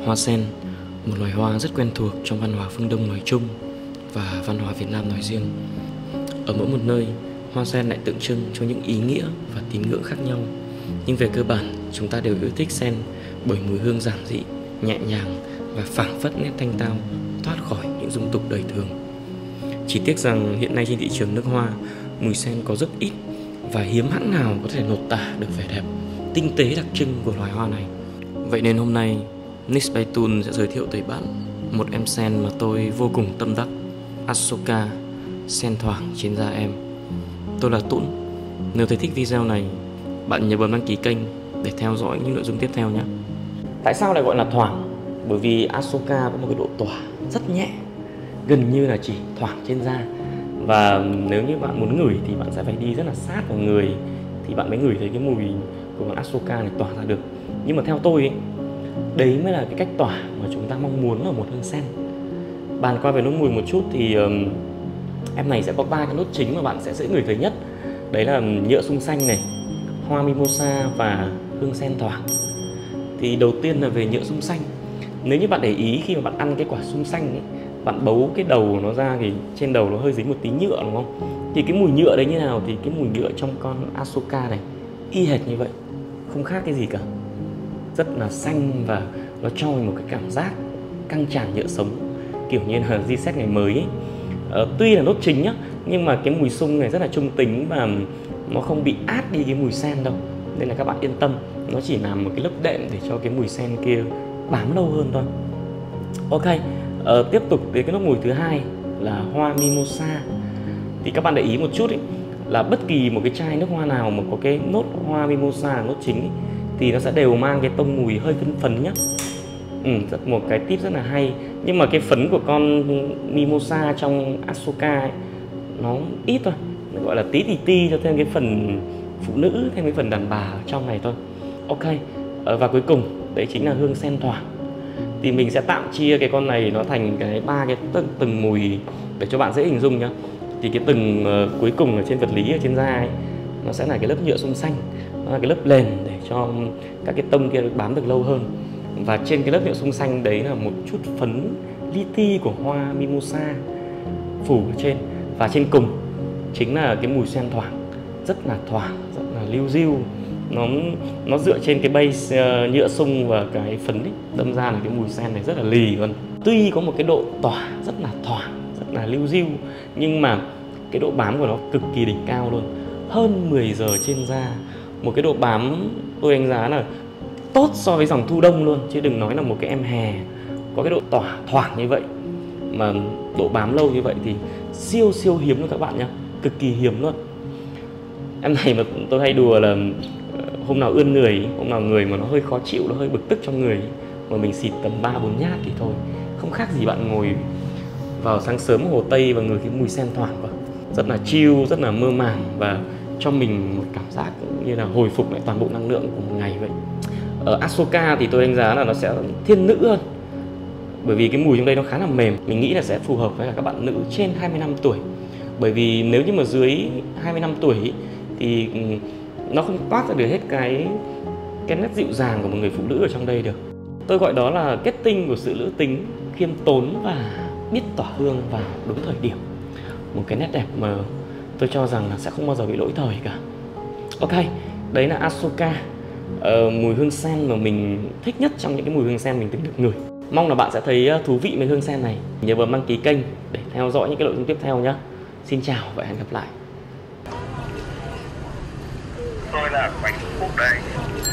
Hoa sen, một loài hoa rất quen thuộc trong văn hóa phương Đông nói chung và văn hóa Việt Nam nói riêng. Ở mỗi một nơi, hoa sen lại tượng trưng cho những ý nghĩa và tín ngưỡng khác nhau. Nhưng về cơ bản, chúng ta đều yêu thích sen bởi mùi hương giản dị, nhẹ nhàng và phảng phất nét thanh tao thoát khỏi những dung tục đời thường. Chỉ tiếc rằng hiện nay trên thị trường nước hoa, mùi sen có rất ít và hiếm hãng nào có thể lột tả được vẻ đẹp, tinh tế đặc trưng của loài hoa này. Vậy nên hôm nay, Nix Baytun sẽ giới thiệu tới bạn một em sen mà tôi vô cùng tâm đắc, Asoka, sen thoảng trên da em. Tôi là Tũng. Nếu thấy thích video này, bạn nhớ bấm đăng ký kênh để theo dõi những nội dung tiếp theo nhé. Tại sao lại gọi là thoảng? Bởi vì Asoka có một cái độ tỏa rất nhẹ, gần như là chỉ thoảng trên da. Và nếu như bạn muốn ngửi thì bạn sẽ phải đi rất là sát vào người thì bạn mới ngửi thấy cái mùi của con Asoka này tỏa ra được. Nhưng mà theo tôi ấy, đấy mới là cái cách tỏa mà chúng ta mong muốn ở một hương sen. Bàn qua về nốt mùi một chút thì em này sẽ có 3 cái nốt chính mà bạn sẽ dễ ngửi thấy nhất. Đấy là nhựa sung xanh này, hoa mimosa và hương sen thoảng. Thì đầu tiên là về nhựa sung xanh. Nếu như bạn để ý khi mà bạn ăn cái quả sung xanh ấy, bạn bấu cái đầu của nó ra thì trên đầu nó hơi dính một tí nhựa đúng không? Thì cái mùi nhựa đấy như nào thì cái mùi nhựa trong con Asoka này y hệt như vậy, không khác cái gì cả. Rất là xanh và nó cho mình một cái cảm giác căng tràn nhựa sống, kiểu như là reset ngày mới ấy. Tuy là nốt chính nhá, nhưng mà cái mùi sung này rất là trung tính và nó không bị át đi cái mùi sen đâu. Nên là các bạn yên tâm, nó chỉ làm một cái lớp đệm để cho cái mùi sen kia bám lâu hơn thôi. Ok, tiếp tục đến cái nốt mùi thứ hai là hoa mimosa. Thì các bạn để ý một chút ấy, là bất kỳ một cái chai nước hoa nào mà có cái nốt hoa mimosa là nốt chính ấy, thì nó sẽ đều mang cái tông mùi hơi phấn phấn nhá. Một cái tip rất là hay. Nhưng mà cái phấn của con mimosa trong Asoka ấy, nó ít thôi, nó gọi là tí ti cho thêm cái phần phụ nữ, thêm cái phần đàn bà ở trong này thôi. Ok, và cuối cùng đấy chính là hương sen thoảng. Thì mình sẽ tạm chia cái con này nó thành cái 3 cái từng mùi để cho bạn dễ hình dung nhá. Thì cái từng cuối cùng ở trên vật lý ở trên da ấy, nó sẽ là cái lớp nhựa sung xanh, nó là cái lớp nền để cho các cái tông kia bám được lâu hơn. Và trên cái lớp nhựa sung xanh đấy là một chút phấn li ti của hoa mimosa phủ ở trên. Và trên cùng chính là cái mùi sen thoảng, rất là thoảng, rất là liu riu. Nó dựa trên cái base nhựa sung và cái phấn ấy, đâm ra là cái mùi sen này rất là lì luôn. Tuy có một cái độ tỏa rất là thoảng, rất là liu riu, nhưng mà cái độ bám của nó cực kỳ đỉnh cao luôn, hơn 10 giờ trên da. Một cái độ bám tôi đánh giá là tốt so với dòng thu đông luôn, chứ đừng nói là một cái em hè có cái độ tỏa thoảng như vậy mà độ bám lâu như vậy thì siêu hiếm luôn các bạn nhá, cực kỳ hiếm luôn. Em này mà tôi hay đùa là hôm nào ươn người, hôm nào người mà nó hơi khó chịu, nó hơi bực tức trong người mà mình xịt tầm 3-4 nhát thì thôi, không khác gì bạn ngồi vào sáng sớm Hồ Tây và ngửi cái mùi sen thoảng vào. Rất là chill, rất là mơ màng và cho mình một cảm giác như là hồi phục lại toàn bộ năng lượng của một ngày vậy. Ở Asoka thì tôi đánh giá là nó sẽ thiên nữ hơn, bởi vì cái mùi trong đây nó khá là mềm. Mình nghĩ là sẽ phù hợp với các bạn nữ trên 20 năm tuổi. Bởi vì nếu như mà dưới 20 năm tuổi thì nó không toát ra được hết cái nét dịu dàng của một người phụ nữ ở trong đây được. Tôi gọi đó là kết tinh của sự nữ tính, khiêm tốn và biết tỏa hương vào đúng thời điểm. Một cái nét đẹp mà tôi cho rằng là sẽ không bao giờ bị lỗi thời cả. Ok, đấy là Asoka, mùi hương sen mà mình thích nhất trong những cái mùi hương sen mình từng được ngửi. Mong là bạn sẽ thấy thú vị với hương sen này. Nhớ bấm đăng ký kênh để theo dõi những cái nội dung tiếp theo nhé. Xin chào và hẹn gặp lại. Tôi là Bánh Phúc đây.